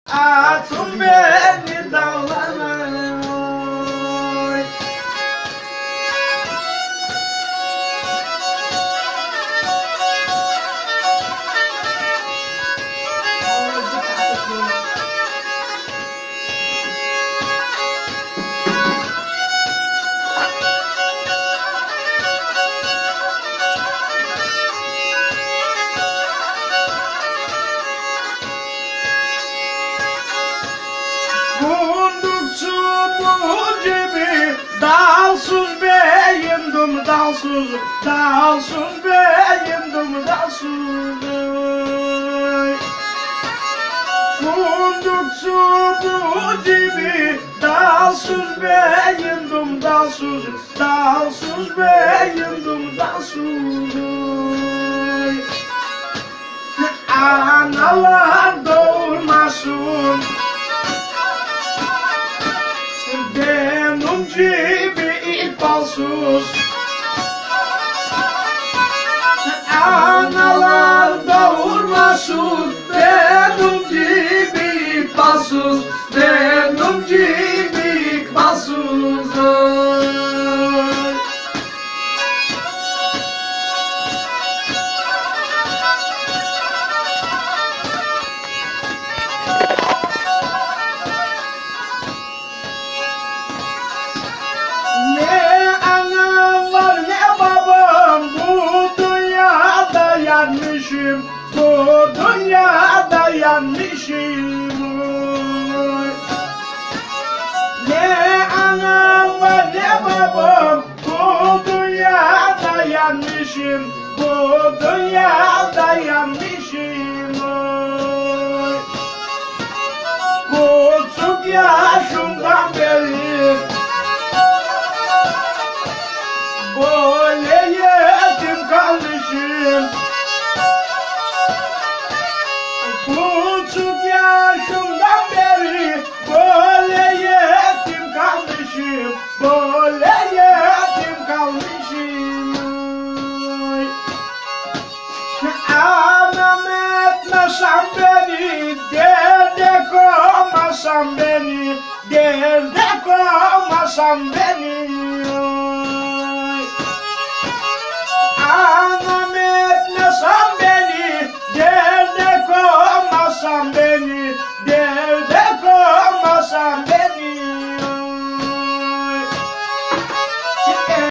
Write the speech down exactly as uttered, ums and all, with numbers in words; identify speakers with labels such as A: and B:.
A: Atın beni dağlara. Dalsız beyindim dalsız, dalsız beyindim dalsız. Fındık çubuğu gibi dalsız beyindim dalsız, dalsız beyindim dalsız. Analar doğurmasın benim gibi balsız. Analar doğurmasın benim gibi balsız, benim gibi balsız. Bu dünyada yanmışım. Ne anam var ne babam, bu dünyada yanmışım, bu dünyada yanmışım. Küçük yaşımdan beri böyle yetim kalmışım. Küçük yaşımdan beri böyle yetim kalmışım, böyle yetim kalmışım. Anam etmesem beni, derde koymasam beni, derde koymasam beni.